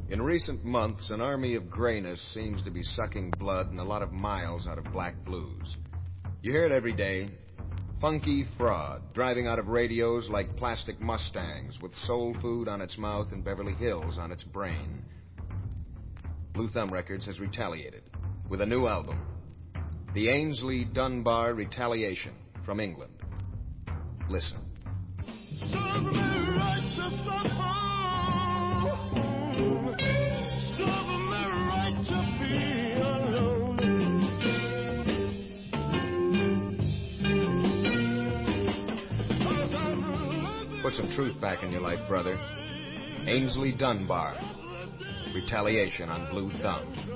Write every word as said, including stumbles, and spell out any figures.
In recent months, an army of grayness seems to be sucking blood and a lot of miles out of black blues. You hear it every day. Funky fraud, driving out of radios like plastic Mustangs with soul food on its mouth and Beverly Hills on its brain. Blue Thumb Records has retaliated with a new album, the Ansley Dunbar Retaliation, from England. Listen. Put some truth back in your life, brother. Ansley Dunbar. Retaliation on Blue Thumb.